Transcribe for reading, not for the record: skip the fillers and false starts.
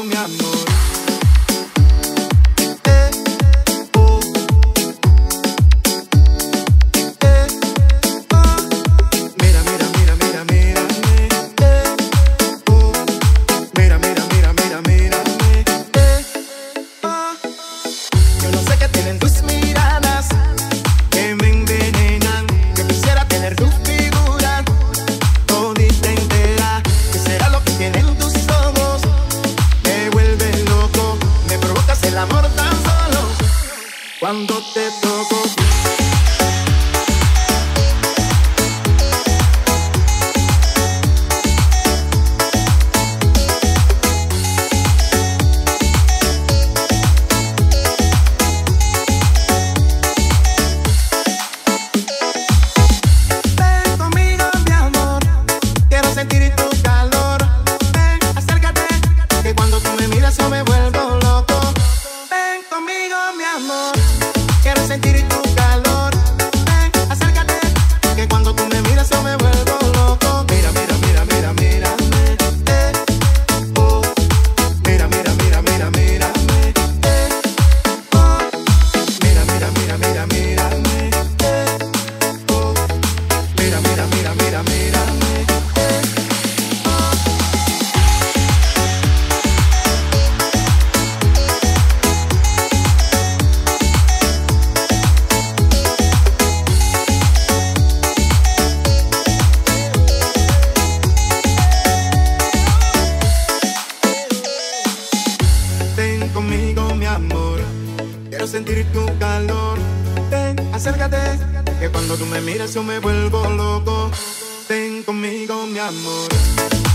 mi amor. Mira, mira, mira, mira, mírame. Mira, mira, mira, mira, mírame. Yo no sé qué tienen tus miradas que me envenenan. Yo quisiera tener tu figura todita entera. ¿Qué será lo que tienen tus ojos? Me vuelve loco, me provocas el amor tan solo cuando te toco. Ven conmigo, mi amor, quiero sentir tu calor. Ven, acércate, que cuando tú me miras yo me vuelvo loco. Ven conmigo, mi amor, quiero sentir tu calor. Ven, acércate, que cuando tú me miras yo me vuelvo loco. Mira, mira, mira, mira, mírame. Oh. Mira, mira, mira, mira, mírame. Oh. Mira, mira, mira, mira, mírame. Oh. Mira, mira, mira, mira, mírame. Ven conmigo, mi amor, quiero sentir tu calor. Ven, acércate, que cuando tú me miras yo me vuelvo loco. Ven conmigo, mi amor.